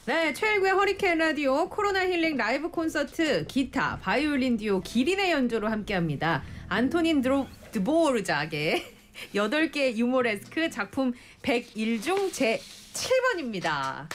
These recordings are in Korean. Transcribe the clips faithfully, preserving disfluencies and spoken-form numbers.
네, 최일구의 허리케인 라디오 코로나 힐링 라이브 콘서트 기타, 바이올린 듀오 기린의 연주로 함께합니다. 안토닌 드로, 드보르작의 여덟 개 유모레스크 작품 백일 중 제칠 번입니다.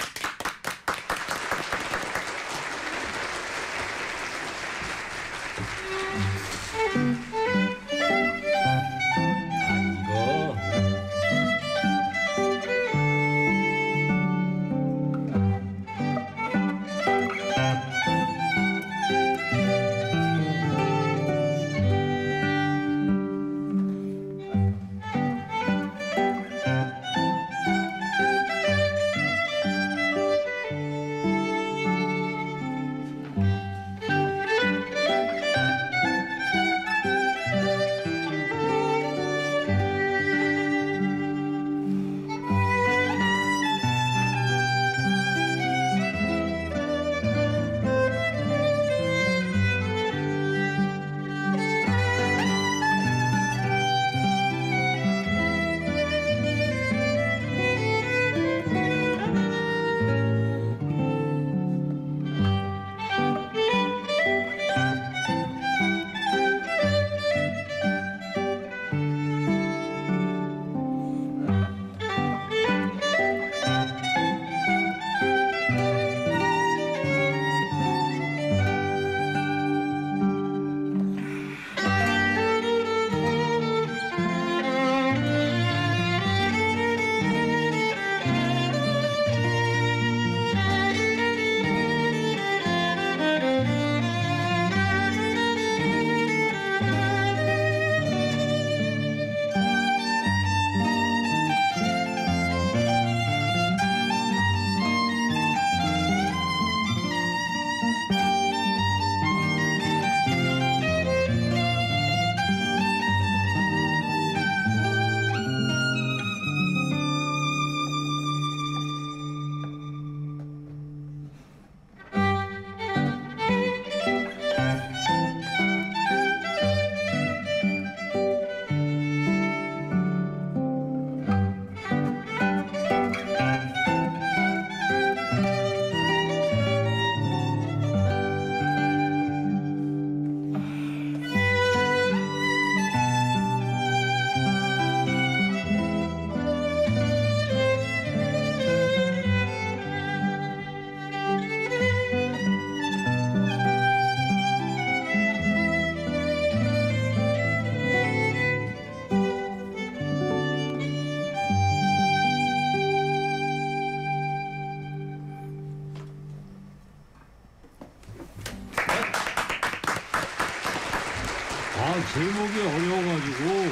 제목이 어려워가지고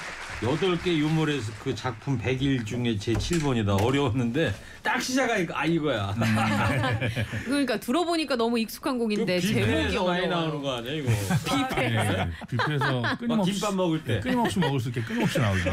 여덟 개 유머레스크 작품 백일 중에 제칠 번이다. 어려웠는데 딱 시작하니까 아 이거야. 그러니까 들어보니까 너무 익숙한 곡인데 제목이 어려워. 많이 나오는 거 아니야 이거. 뷔페에서. 네, 뷔페에서 끊임없이 김밥 먹을 때 끊임없이 먹을 수 있게 끊임없이 나오죠.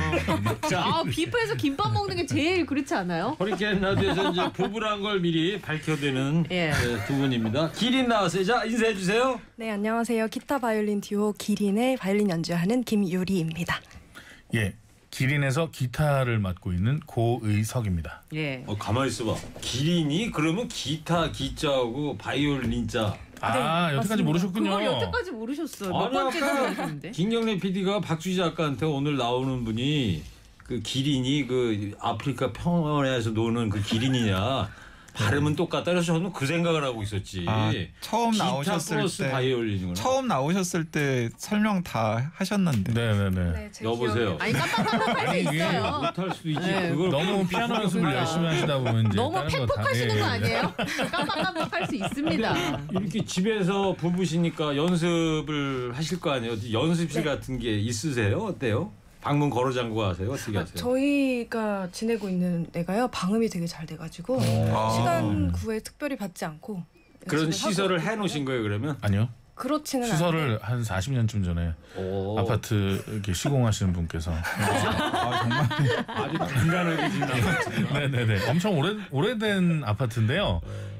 아 뷔페에서 김밥 먹는 게 제일 그렇지 않아요? 허리케인 라디오에서 이제 부부란 걸 미리 밝혀드리는 예. 네, 두 분입니다. 기린 나왔어요. 자 인사해 주세요. 네, 안녕하세요. 기타 바이올린 듀오 기린의 바이올린 연주하는 김유리입니다. 예, 기린에서 기타를 맡고 있는 고의석입니다. 예. 어, 가만히 있어봐. 기린이 그러면 기타 기자하고 바이올린자. 아, 네, 여태까지 맞습니다. 모르셨군요. 그걸 여태까지 모르셨어요. 몇 아니, 번째 아까 들으셨는데? 김경래 피디가 박주희 작가한테 오늘 나오는 분이 그 기린이 그 아프리카 평원에서 노는 그 기린이냐 발음은 똑같다. 그래서 저는 그 생각을 하고 있었지. 아, 처음 기타 나오셨을 플러스 때 바이올린이구나. 처음 나오셨을 때 설명 다 하셨는데. 네네네. 네, 제 여보세요. 아니 깜빡깜빡할 수 이게 있어요. 못할 수도 있지. 네. 그걸 너무 피아노 연습을 그러니까. 열심히 하시다 보면 이제 너무 다른 거 다- 팩폭하시는 예, 거 예. 아니에요? 깜빡깜빡할 수 있습니다. 이렇게 집에서 부부시니까 연습을 하실 거 아니에요? 연습실 네. 같은 게 있으세요? 어때요? 방문 걸어 잠그고 하세요? 어떻게 아, 하세요? 저희가 지내고 있는 애가요 방음이 되게 잘 돼가지고 아. 시간 구애 특별히 받지 않고 그런 연습을 시설을 하고 해놓으신 거예요 그러면? 아니요. 그렇지는 않은데 시설을 한 사십 년쯤 전에 오. 아파트 이렇게 시공하시는 분께서 아, 정말. 아주 간단하게 진단. 네네네 엄청 오래 오래된 아파트인데요.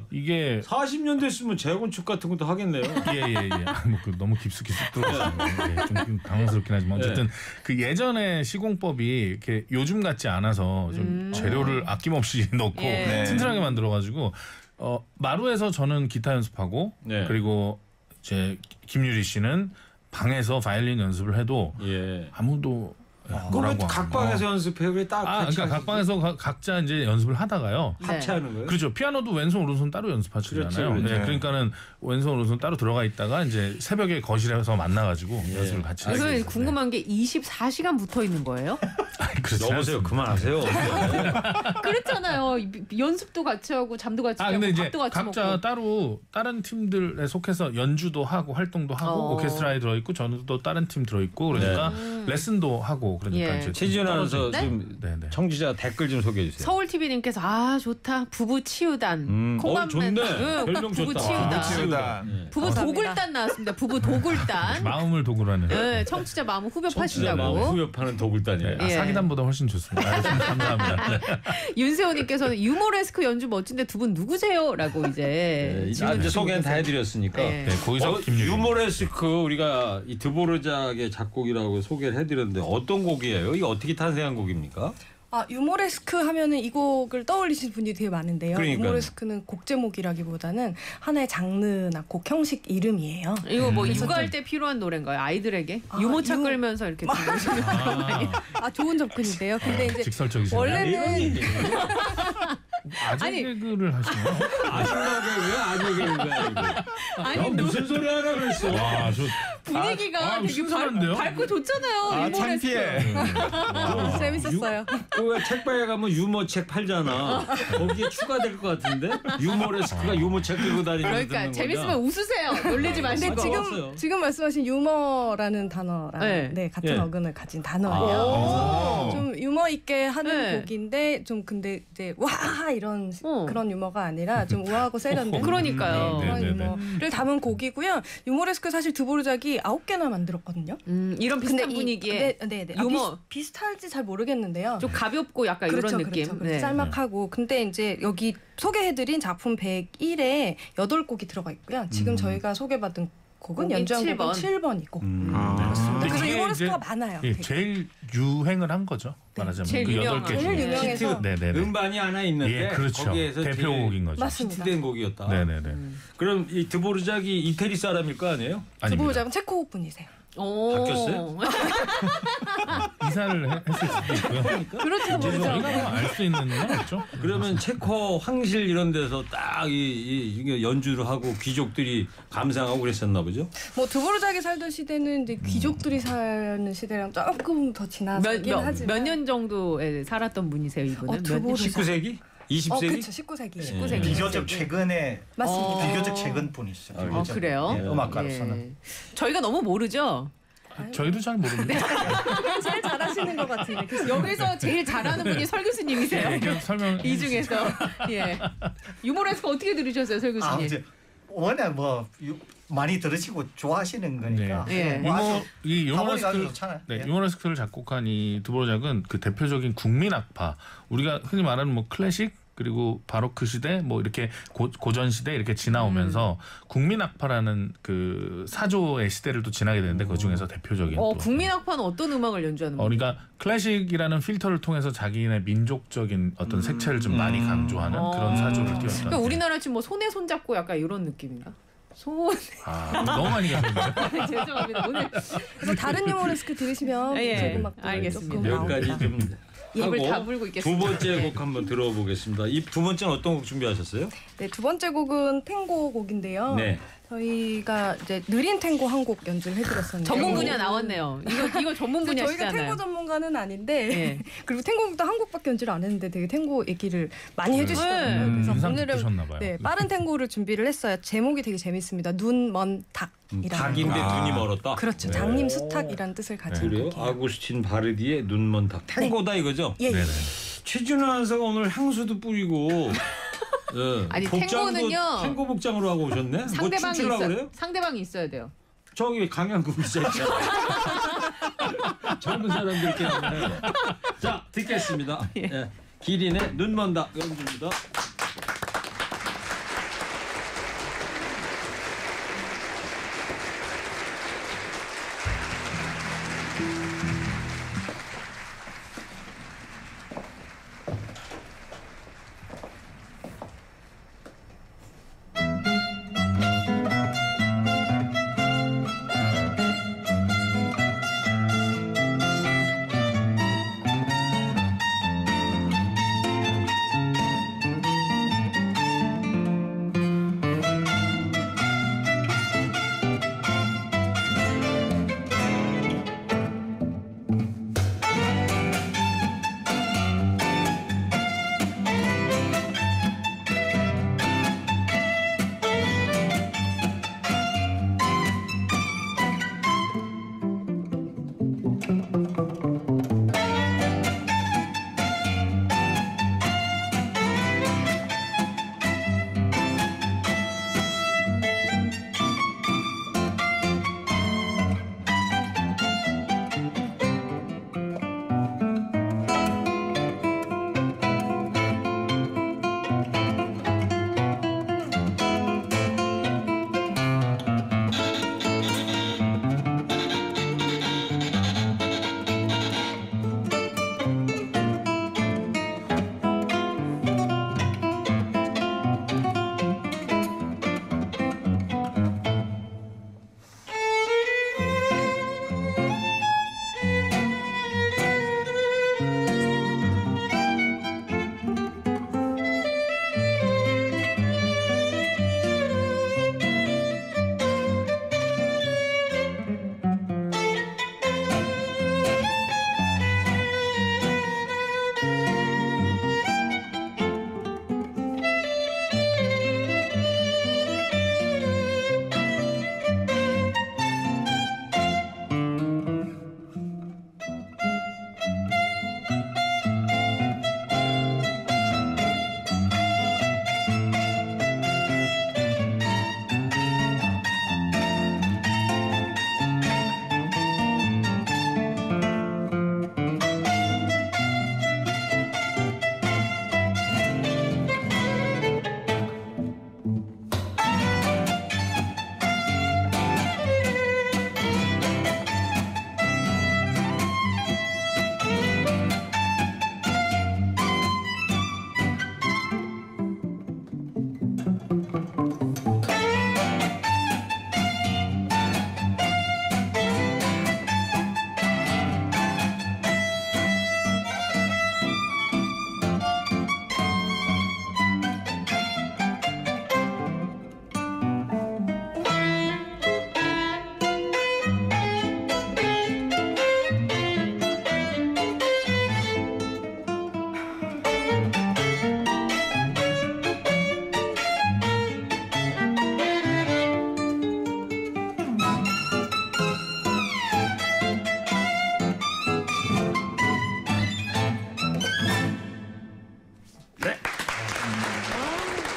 이게 사십 년 됐으면 재건축 같은 것도 하겠네요. 예예예. 예, 예. 아, 뭐 그 너무 깊숙이 쑥 들어가서 예, 좀 당황스럽긴 하지만 어쨌든 네. 그 예전에 시공법이 이렇게 요즘 같지 않아서 좀 음. 재료를 아낌없이 넣고 예. 네. 튼튼하게 만들어가지고 어, 마루에서 저는 기타 연습하고 네. 그리고 제 김유리 씨는 방에서 바이올린 연습을 해도 예. 아무도 그거 뭐라고 각 방에서 연습해 왜 딱 아, 같이 그러니까 각 방에서 가- 각자 이제 연습을 하다가요. 같이 네. 하는 거예요? 그렇죠. 피아노도 왼손 오른손 따로 연습하시잖아요. 그렇죠, 그렇죠. 네, 그러니까는 왼손 오른손 따로 들어가 있다가 이제 새벽에 거실에서 만나가지고 예. 연습을 같이 아, 하고 그러면 있어요. 궁금한 게 이십사 시간 붙어 있는 거예요? 아니, 그렇지 여보세요. 않습니다. 그만하세요. 그렇잖아요. 연습도 같이 하고 잠도 같이 아 자고 근데 이제 밥도 같이 각자 먹고. 따로 다른 팀들에 속해서 연주도 하고 활동도 하고 어. 오케스트라에 들어 있고 저는 또 다른 팀 들어 있고 그러니까 레슨도 하고 그러니까 예. 이제 최지은 아나운서 네? 지금 네네. 청취자 댓글 좀 소개해 주세요. 서울 티비님께서 아 좋다 부부 치유단 음, 어, 좋네. 응, 별명 부부 좋다. 치유단 부부 치유단. 예. 부부 감사합니다. 도굴단 나왔습니다. 부부 도굴단. 마음을 도구라는. 네, 청취자 마음 청취자 후벼파신다고. 마음 후벼파는 도굴단이에요. 네, 아, 예. 사기단보다 훨씬 좋습니다. 아, 감사합니다. 네. 윤세호님께서는 유머레스크 연주 멋진데 두 분 누구세요?라고 이제 네, 질문 아, 이제 주시고 소개는 다 계세요. 해드렸으니까 네. 네, 거기서 어, 김유리. 유머레스크 우리가 이 드보르작의 작곡이라고 소개를 해드렸는데 어떤 곡이에요? 이게 어떻게 탄생한 곡입니까? 아 유모레스크 하면은 이 곡을 떠올리시는 분들이 되게 많은데요. 그러니까요. 유모레스크는 곡 제목이라기보다는 하나의 장르나 곡 형식 이름이에요. 이거 뭐 음. 육아할 때 필요한 노래인가요? 아이들에게 아, 유모차 유- 끌면서 이렇게 들으시면 아, 아 좋은 접근인데요. 근데 이제 직설적이시네요. 원래는 아재 아니. 개그를 하시네요. 아줌마가 왜 아니겠는가 이거? 아니 야, 무슨 소리 하라 그랬어? 와, 저 분위기가 아, 되게 신선한데요? 밝, 고 좋잖아요. 아 유머레스크. 창피해. 재밌었어요. 그 책방에 가면 유머 책 팔잖아. 거기에 추가될 것 같은데 유머레스크가 유머 책 들고 다니는 그러니까 재밌으면 웃으세요. 놀리지 근데 마시고. 지금 왔어요. 지금 말씀하신 유머라는 단어랑 네. 네, 같은 예. 어근을 가진 단어예요. 아. 그래서 좀 유머 있게 하는 네. 곡인데 좀 근데 이제 와 이런 어. 그런 유머가 아니라 좀 우아하고 세련된 그러니까요. 네, 그런 네, 네, 네. 유머를 담은 곡이고요. 유머레스크 사실 드보르작이 아홉 개나 만들었거든요. 음, 이런 비슷한 근데 이- 분위기에 네, 네, 네. 아, 유머. 비슷, 비슷할지 잘 모르겠는데요. 좀 가볍고 약간 그렇죠, 이런 느낌. 그렇죠. 네. 짤막하고 근데 이제 여기 소개해드린 작품 백일에 여덟 곡이 들어가 있고요. 지금 저희가 소개받은 곡은 곡이 연주한 칠 번. 곡은 칠 번이고 음. 아. 그렇습니다. 근데 그래서 이게 유머레스크가 이제- 많아요. 예, 되게. 제일 유행을 한 거죠. 말하자면 제일 그 유명한. 여덟 개 제일 중에. 유명해서 히트 네네네. 음반이 하나 있는데 예, 그렇죠. 거기에서 대표곡인 거죠. 맞습니다. 히트된 곡이었다. 네네네. 그럼 이 드보르작이 이태리 사람일 거 아니에요? 아닙니다. 드보르작은 체코우 분이세요. 오. 바뀌었어요? 이사를 해- 했을 수도 있고요. 그렇죠. 저희가 알 수 있는 건 없죠. 그러면 체코 황실 이런 데서 딱 이, 이, 이게 연주를 하고 귀족들이 감상하고 그랬었나 보죠? 뭐 드보르작이 살던 시대는 이제 귀족들이 음. 사는 시대랑 조금 더 지나긴 하지만 몇 년 정도에 살았던 분이세요, 이분은? 어, 몇 드보르- 년? 십구 세기? 이십 어 세기? 그렇죠. 십구 세기. 십구 세기. 비교적 최근에 맞습니다. 어. 비교적 최근 분이시죠. 아, 아, 비교적. 그래요? 예, 음악가로서는. 예. 저희가 너무 모르죠? 저희도 잘 모릅니다. 제일 잘하시는 것 같은데. 교수님. 여기서 제일 잘하는 분이 설 교수님이세요. 예, 계속 설명. 이 중에서. 예. 유머레스크 어떻게 들으셨어요, 설 아, 교수님? 이제 워낙 뭐 유- 많이 들으시고 좋아하시는 거니까. 네. 예. 뭐 유머 아주 이 하모니가 아주 유머레스크 좋잖아요. 네, 예. 유머레스크를 작곡한 이 드보르작은 그 대표적인 국민 악파 우리가 흔히 말하는 뭐 클래식 그리고 바로크 시대 뭐 이렇게 고, 고전 시대 이렇게 지나오면서 음. 국민 악파라는 그 사조의 시대를 또 지나게 되는데 그 중에서 대표적인 어, 또 국민악파는 어떤 음악을 연주하는 어, 거예요? 그러니까 클래식이라는 필터를 통해서 자기네 민족적인 어떤 색채를 좀 많이 강조하는 어. 그런 사조를 띄웠던. 그러니까 우리나라 지금 뭐 손에 손 잡고 약간 이런 느낌인가? 손 아, 너무 많이 가셨네요. 죄송합니다. 오늘 그래서 다른 유머레스크 들으시면 예, 민속 음악도 알겠습니다. 조금 여기까지 나옵니다. 좀 입을 하고 다물고 두 있겠습니다. 번째 예. 곡 한번 들어보겠습니다. 이 두 번째는 어떤 곡 준비하셨어요? 네, 두 번째 곡은 탱고 곡인데요. 네. 저희가 이제 느린 탱고 한 곡 연주를 해드렸었는데 전문 분야 나왔네요. 이거 이거 전문 저희가 분야시잖아요. 탱고 전문가는 아닌데 예. 그리고 탱고곡도 한 곡밖에 연주를 안 했는데 되게 탱고 얘기를 많이 해주시더라고요. 네. 그래서 인상 오늘은 깊으셨나 봐요. 네, 빠른 탱고를 준비를 했어요. 제목이 되게 재밌습니다. 눈, 먼, 음, 닭이라는 닭인데 아. 눈이 멀었다. 그렇죠. 장님 수탉이라는 뜻을 가진 그래요? 곡이에요. 아구스틴 바르디의 눈먼 닭. 탱고다 이거죠? 예, 예. 네네. 최준호 아나운서가 오늘 향수도 뿌리고 예. 아니, 복장도 탱고는요. 탱고 복장으로 하고 오셨네? 뭐 상대방이 춤추려고 있어. 그래요? 상대방이 있어야 돼요. 저기 강양구 기자 있잖아. 젊은 사람들 때문에. 자 듣겠습니다. 예. 기린의 눈먼 닭 연주입니다.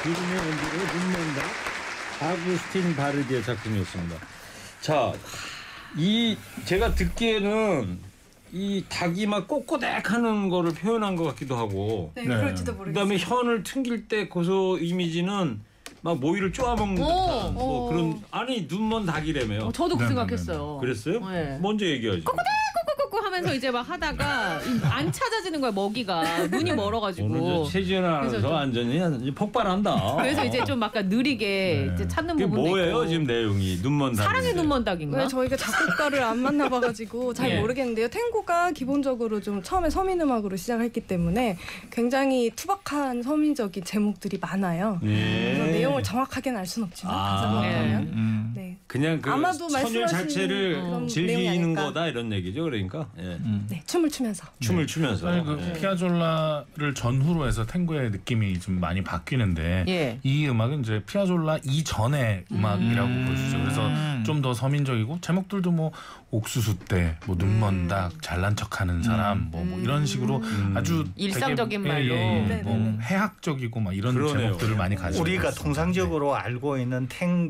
기린의 연주로 눈먼다. 아구스틴 바르디의 작품이었습니다. 자, 이 제가 듣기에는 이 닭이 막 꼬꼬댁하는 거를 표현한 것 같기도 하고. 네, 네. 그럴지도 모르겠어요. 그다음에 혀를 튕길 때 고소 이미지는 막 모이를 쪼아먹는 오, 듯한 뭐 오. 그런 아니 눈먼 닭이라며요. 어, 저도 그 네, 생각했어요. 그랬어요? 네. 먼저 얘기하지. 꼬꼬꼬꼬 하면서 이제 막 하다가 안 찾아지는 거야 먹이가 눈이 오늘 멀어가지고. 저 최지은 그래서 아나운서 좀- 완전히 폭발한다. 그래서 이제 좀 약간 느리게 네. 이제 찾는 그게 부분도 뭐예요 있고. 지금 내용이 눈먼 닭. 사랑의 눈먼 닭인가? 왜 저희가 작곡가를 안 만나봐가지고 잘 예. 모르겠는데요. 탱고가 기본적으로 좀 처음에 서민 음악으로 시작했기 때문에 굉장히 투박한 서민적인 제목들이 많아요. 네. 그래서 내용을 정확하게는 알 수는 없지만 아. 가사만 네. 보면 음. 네. 그냥 그 아마도 선율 말씀하신 자체를 그런 내용이 즐기는 아닐까. 거다 이런 얘기죠. 그러니까 예. 음. 네, 춤을 추면서. 춤을 추면서. 사실 그 예. 피아졸라를 전후로 해서 탱고의 느낌이 좀 많이 바뀌는데 예. 이 음악은 이제 피아졸라 이전의 음악이라고 음. 볼 수 있죠. 그래서 음. 좀 더 서민적이고 제목들도 뭐 옥수수 때, 뭐 눈먼 닭, 잘난 척하는 사람, 뭐, 뭐 이런 식으로 음. 아주 일상적인 되게, 말로. 예, 예, 예. 네네네. 뭐 해학적이고 막 이런 그러네요. 제목들을 많이 가지고 우리가 있습니다. 통상적으로 알고 있는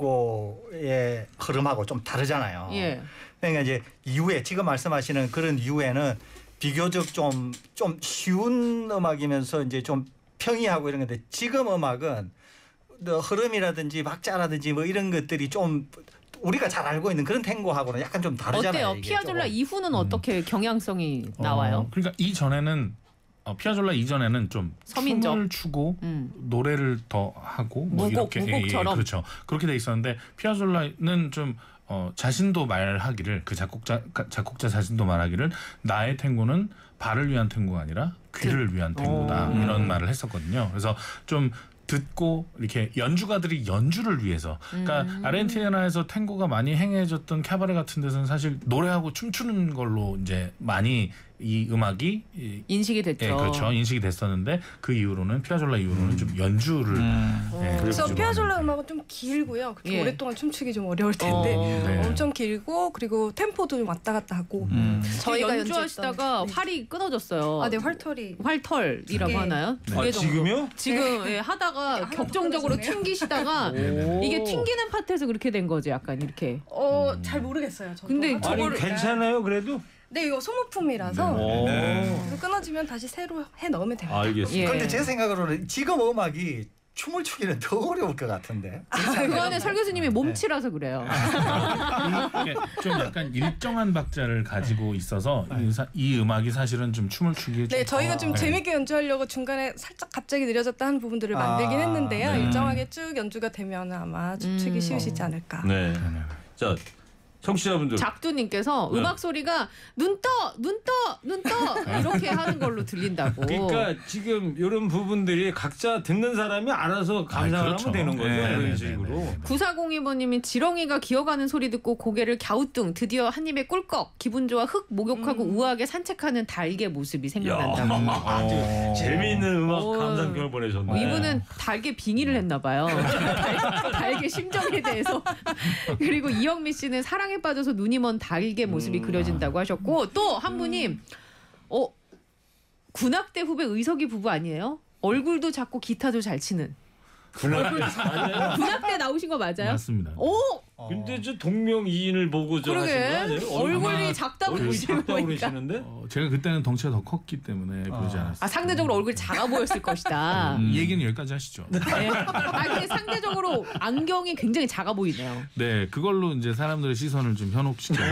탱고의 흐름하고 좀 다르잖아요. 예. 그러니까 이제 이후에 지금 말씀하시는 그런 이후에는 비교적 좀 좀 쉬운 음악이면서 이제 좀 평이하고 이런 건데 지금 음악은 뭐 흐름이라든지 박자라든지 뭐 이런 것들이 좀 우리가 잘 알고 있는 그런 탱고하고는 약간 좀 다르잖아요. 어때요? 이게 피아졸라 조금. 이후는 어떻게 경향성이 나와요? 어, 그러니까 이 전에는 어, 피아졸라 이전에는 좀 서민적. 춤을 추고 음. 노래를 더 하고 뭐 무곡, 이렇게 무곡처럼. 그렇죠. 그렇게 돼 있었는데 피아졸라는 좀 어, 자신도 말하기를 그 작곡자 가- 작곡자 자신도 말하기를 나의 탱고는 발을 위한 탱고가 아니라 귀를 위한 탱고다 오. 이런 말을 했었거든요. 그래서 좀 듣고 이렇게 연주가들이 연주를 위해서 그러니까 음. 아르헨티나에서 탱고가 많이 행해졌던 캐바레 같은 데서는 사실 노래하고 춤추는 걸로 이제 많이 이 음악이 이- 인식이 됐죠. 예, 그렇죠. 인식이 됐었는데 그 이후로는 피아졸라 이후로는 좀 연주를 음. 예, 그래서 좀 피아졸라 하는 음악은 좀 길고요. 그렇게 예. 오랫동안 춤추기 좀 어려울 텐데 어. 네. 엄청 길고 그리고 템포도 좀 왔다 갔다 하고 음. 저희가 저희가 연주하시다가 연주했던- 네. 활이 끊어졌어요. 아, 네, 활털이 활털이라고 네. 하나요? 두 아, 개 정도. 지금요? 지금 예, 하다가 하나 격정적으로 더 끊어졌네요. 튕기시다가 오. 이게 튕기는 파트에서 그렇게 된 거지, 약간 이렇게. 어, 잘 모르겠어요. 저도. 근데 활털이- 아니 저거를- 괜찮아요 그래도? 네, 이거 소모품이라서 오. 그래서 끊어지면 다시 새로 해 넣으면 됩니다. 알겠습니다. 예. 그런데 제 생각으로는 지금 음악이 춤을 추기는 더 어려울 것 같은데. 그거는 설 교수님이 몸치라서 그래요. 이게 좀 약간 일정한 박자를 가지고 있어서 이, 사- 이 음악이 사실은 좀 춤을 추기에 좀 네, 저희가 좀 네. 재밌게 연주하려고 중간에 살짝 갑자기 느려졌다 하는 부분들을 만들긴 아, 했는데요. 네. 일정하게 쭉 연주가 되면 아마 춤추기 음. 쉬우시지 않을까. 네. 자 청취자분들 작두님께서 네. 음악 소리가 눈 떠, 눈 떠, 눈 떠 이렇게 하는 걸로 들린다고. 그러니까 지금 이런 부분들이 각자 듣는 사람이 알아서 감상을 아이, 그렇죠. 하면 되는 거죠. 네, 이런 네, 식으로. 네, 네. 구사공이 번님이 지렁이가 기어가는 소리 듣고 고개를 갸우뚱 드디어 한 입에 꿀꺽 기분 좋아 흙 목욕하고 우아하게 산책하는 달개 모습이 생각난다고. 아주 어. 재미있는 음악 오. 감상평을 보내셨네. 어, 이분은 달개 빙의를 했나 봐요. 달, 달개 심정에 대해서. 그리고 이영미 씨는 사랑에 빠져서 눈이 먼 달개 모습이 그려진다고 하셨고 또 한 분이 어 군악대 후배 의석이 부부 아니에요? 얼굴도 작고 기타도 잘 치는. 군악대 맞아요. 군악대 나오신 거 맞아요? 맞습니다. 오 근데 저 동명이인을 보고 저 하신 거 그러게 아니에요? 얼굴이 작다 얼굴이 보이시는 작다고 거니까. 그러시는데? 어, 제가 그때는 덩치가 더 컸기 때문에 보이지 않았어요. 아 상대적으로 얼굴이 작아 보였을 것이다. 이 얘기는 여기까지 하시죠. 네. 아 근데 상대적으로 안경이 굉장히 작아 보이네요. 네, 그걸로 이제 사람들의 시선을 좀 현혹시켜.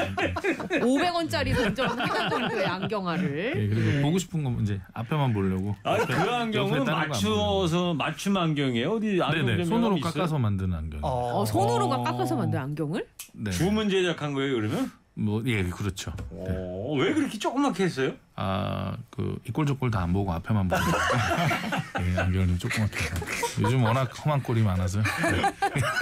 오백 원짜리 동전 하나 정도의 안경알을. 네, 그리고 보고 싶은 건 이제 앞에만 보려고. 아, 그 안경은 옆에 다른 거안 맞추어서 맞춤 안경이에요. 어디 안경 네네, 좀 손으로 있어요? 깎아서 만든 안경. 어. 어, 손으로 깎아서 만든 안경을? 네, 주문 제작한 거예요, 그러면? 뭐 예, 그렇죠. 네. 오, 왜 그렇게 조그맣게 했어요? 아, 그 이꼴저꼴 다 안 보고 앞에만 보고. 예, 안경을 좀 조그맣게 해서. 요즘 워낙 험한 꼴이 많아서. 네.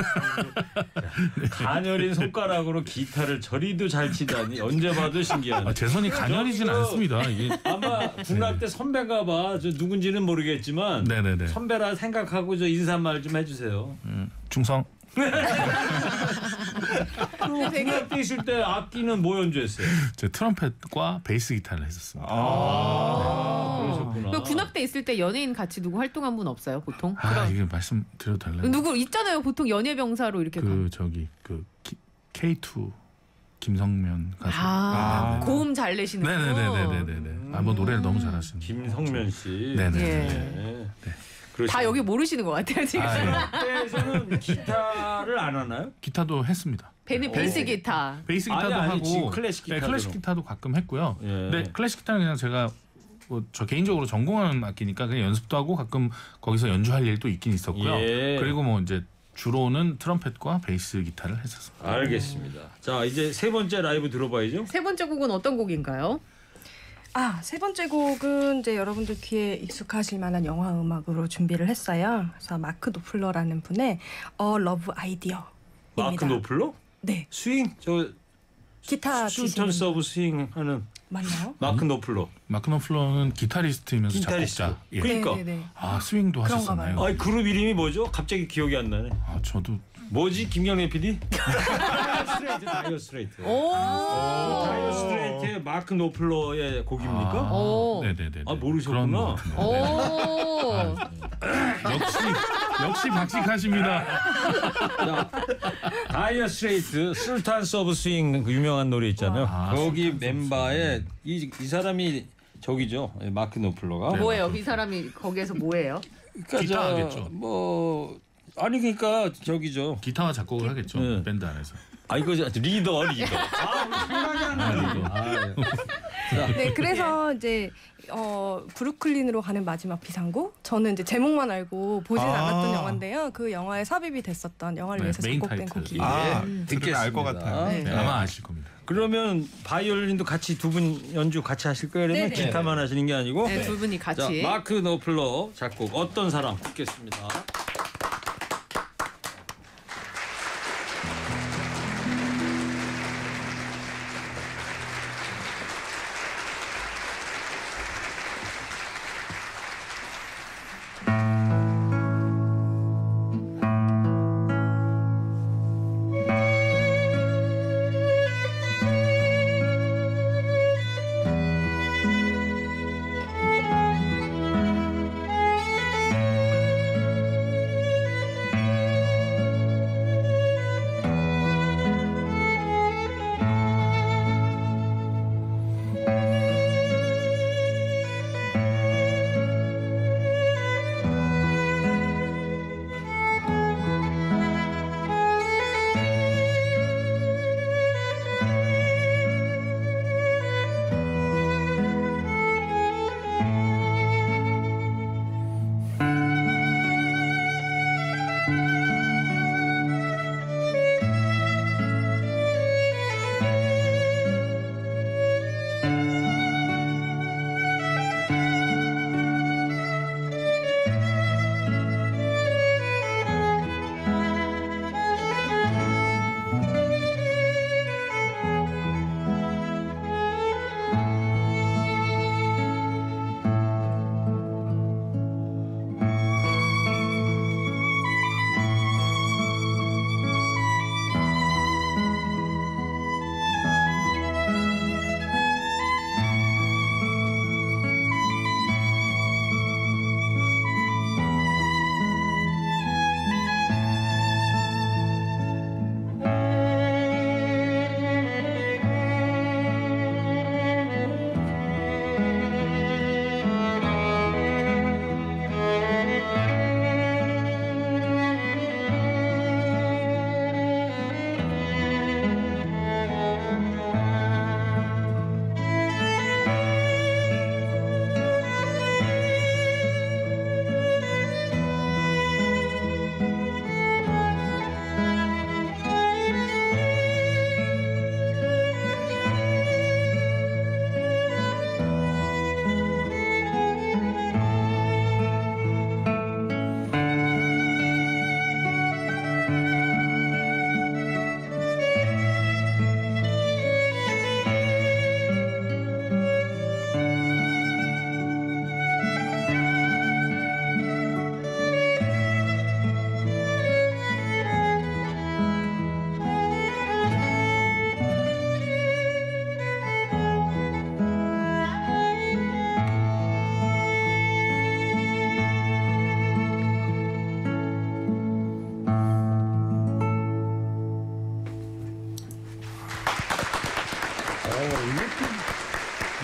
가녀린 손가락으로 기타를 저리도 잘 치다니 언제 봐도 신기하네. 아, 제 손이 가녀리진 저기요. 않습니다. 이게 아마 군악대 선배가 봐. 저 누군지는 모르겠지만 네네네. 선배라 생각하고 저 인사말 좀 해주세요. 음, 충성. 중학교 있을 때 악기는 뭐 연주했어요? 제 트럼펫과 베이스 기타를 했었습니다. 아, 그러셨구나. 그 군악대 있을 때 연예인 같이 누구 활동한 분 없어요 보통? 아 그럼 이게 말씀드려도 될래요? 누구 있잖아요 보통 연예병사로 이렇게. 그 저기 그 기, 케이투 김성면 가수. 아, 네네네. 고음 잘 내시는 거. 네네네네네네. 아 뭐 노래를 너무 잘하시는. 김성면 씨. 네네. 예. 네. 그러시구나. 다 여기 모르시는 것 같아요 지금. 아, 예. 그때에서는 기타를 안 하나요? 기타도 했습니다. 베, 베이스 기타. 베이스 기타도 아니, 아니, 하고 지금 클래식 네, 기타도. 클래식 기타도 가끔 했고요. 예. 근데 클래식 기타는 그냥 제가 뭐 저 개인적으로 전공하는 악기니까 그냥 연습도 하고 가끔 거기서 연주할 일도 있긴 있었고요. 예. 그리고 뭐 이제 주로는 트럼펫과 베이스 기타를 했었습니다. 알겠습니다. 자 이제 세 번째 라이브 들어봐야죠. 세 번째 곡은 어떤 곡인가요? 아, 세 번째 곡은 이제 여러분들 귀에 익숙하실 만한 영화 음악으로 준비를 했어요. 그래서 마크 노플러라는 분의 A Love Idea입니다. 마크 노플러? 네, 스윙 저 기타 슈턴 치시는 서브 스윙 하는 맞나요? 마크 노플러. 마크 노플러는 기타리스트이면서 기타리스트. 작곡자. 예. 그러니까. 네네네. 아 스윙도 그런가 하셨었나요? 봐요. 아니 그룹 이름이 뭐죠? 갑자기 기억이 안 나네. 아 저도 뭐지 김경래 피디? 스트레이트 다이어 스트레이트. 오. 다이어 스트레이트의 마크 노플러의 곡입니까? 아, 오. 네네네. 아, 모르셨구나. 그런 것 같은데. 오. 역시 역시 박식하십니다. 다이어 스트레이트 술탄 서브 스윙 그 유명한 노래 있잖아요. 아, 거기 멤버에 이, 이 사람이 저기죠. 마크 노플러가. 뭐예요? 이 사람이 거기에서 뭐예요? 그러니까 기타 저, 하겠죠. 뭐 아니 그러니까 저기죠. 기타와 작곡을 하겠죠. 네. 밴드 안에서. 아 이거 저- 리더 리더. 아 생각이 안 나네. 아, 예. 네, 그래서 이제 어, 브루클린으로 가는 마지막 비상구. 저는 이제 제목만 알고 보진 아. 않았던 영화인데요. 그 영화에 삽입이 됐었던 영화를 네, 위해서 메인 작곡된 타이틀. 곡이에요. 아, 예. 들으면 알 것 같아요. 네. 네, 아마 아실 겁니다. 그러면 바이올린도 같이 두 분 연주 같이 하실 거예요? 그러면 네네. 기타만 하시는 게 아니고. 네, 두 분이 자 같이. 마크 노플러 작곡 어떤 사람 듣겠습니다. Thank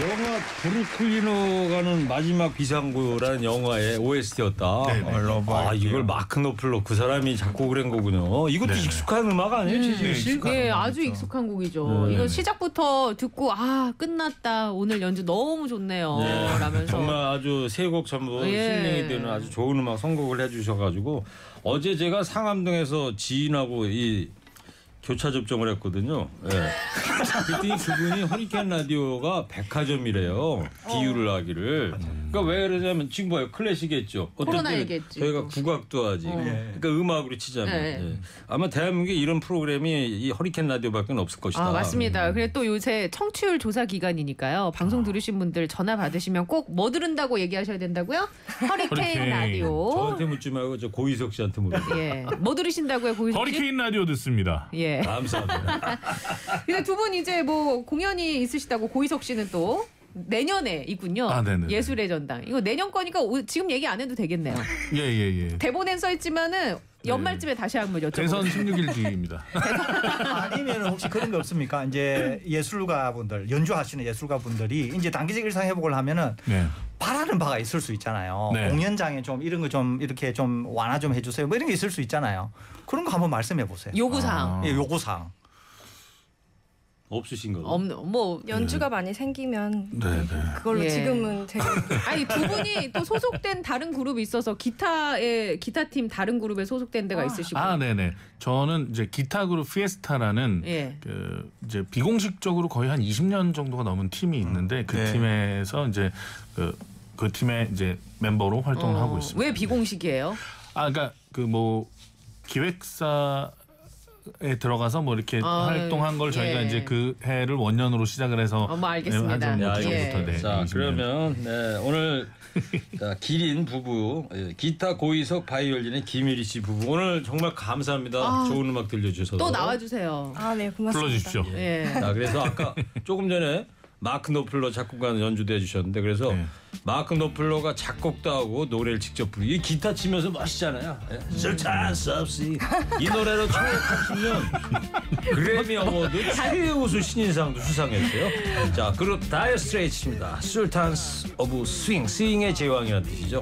영화 브루클리노가는 마지막 비상구라는 영화의 오에스티였다. 네, 네. 러브 아 아이디어. 이걸 마크 노플러 그 사람이 작곡을 한 거군요. 이것도 네. 익숙한 음악 아니에요, 최지우 씨? 익숙한 예, 음악이죠. 아주 익숙한 곡이죠. 네. 이거 시작부터 듣고 아 끝났다. 오늘 연주 너무 좋네요. 네. 라면서 정말 아주 세 곡 전부 예. 힐링이 되는 아주 좋은 음악 선곡을 해주셔가지고 어제 제가 상암동에서 지인하고 이 교차 접종을 했거든요. 예. 그랬더니 그분이 허리케인 라디오가 백화점이래요. 비유를 하기를. 그러니까 왜 그러냐면 지금 봐요. 클래식했죠. 어떤 코로나 때는 얘기했지, 저희가 또. 국악도 하지. 어. 그러니까 음악으로 치자면. 네. 예. 아마 대한민국에 이런 프로그램이 이 허리케인 라디오밖에 없을 것이다. 아 맞습니다. 그래 또 요새 청취율 조사 기간이니까요. 아. 방송 들으신 분들 전화 받으시면 꼭 뭐 들은다고 얘기하셔야 된다고요? 허리케인 허리케인. 라디오. 저한테 묻지 말고 저 고희석 씨한테 물어보세요. 예. 뭐 들으신다고요, 고희석 씨? 허리케인 라디오 듣습니다. 예. 감사합니다. 근데 두 분 이제 뭐 공연이 있으시다고 고희석 씨는 또 내년에 있군요. 아, 네네네. 예술의 전당. 이거 내년 거니까 오- 지금 얘기 안 해도 되겠네요. 예예 예. 대본엔 써 있지만은 연말쯤에 다시 한번 여쭤보겠습니다. 대선 십육 일 뒤입니다. 아니면 혹시 그런 거 없습니까? 이제 예술가 분들 연주하시는 예술가 분들이 이제 단기적 일상 회복을 하면은 네. 바라는 바가 있을 수 있잖아요. 네. 공연장에 좀 이런 거 좀 이렇게 좀 완화 좀 해주세요. 뭐 이런 게 있을 수 있잖아요. 그런 거 한번 말씀해 보세요. 요구사항. 아. 예, 요구사항. 없으신 거죠? 없는 뭐 연주가 많이 생기면 네, 네. 그걸로 예. 지금은 제가 아니 두 분이 또 소속된 다른 그룹이 있어서 기타의 기타 팀 다른 그룹에 소속된 데가 있으시고. 아, 네네. 저는 이제 기타 그룹 피에스타라는 예. 그 이제 비공식적으로 거의 한 이십 년 정도가 넘은 팀이 있는데 그 네. 팀에서 이제 그, 그 팀의 이제 멤버로 활동을 어, 하고 있습니다. 왜 비공식이에요? 아, 그러니까 그 뭐 기획사 에 들어가서 뭐 이렇게 아, 활동한 걸 저희가 예. 이제 그 해를 원년으로 시작을 해서 어, 뭐 알겠습니다. 한 야, 그 예. 정도부터 네. 자 이십 년. 그러면 네, 오늘 자, 기린 부부 예, 기타 고희석 바이올린의 김유리 씨 부부 오늘 정말 감사합니다. 아, 좋은 음악 들려주셔서 또 나와주세요. 아, 네, 고맙습니다. 불러주십시오. 예. 자 그래서 아까 조금 전에 마크 노플러 작곡가 연주도 해주셨는데 그래서 네. 마크 노플러가 작곡도 하고 노래를 직접 부르고 이 기타 치면서 멋있잖아요. 술탄 섭씨 이 노래로 천구백팔십 년 그래미 어워드 최우수 신인상도 수상했어요. 자 그룹 다이어 스트레이츠입니다. 술탄스 오브 스윙 스윙의 제왕이라는 뜻이죠.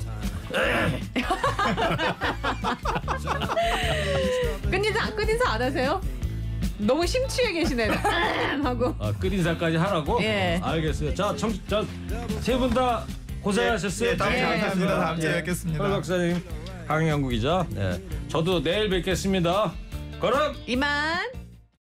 끝인사 끝인사 안 하세요? 너무 심취해 계시네. 하고. 아, 끝인사까지 하라고? 예. 알겠어요. 자, 청, 자세 분 다 고생하셨어요. 예, 예, 다음 주에 감사합니다. 다음 주에 뵙겠습니다. 설 박사님, 강영구 기자. 네, 저도 내일 뵙겠습니다. 그럼. 이만.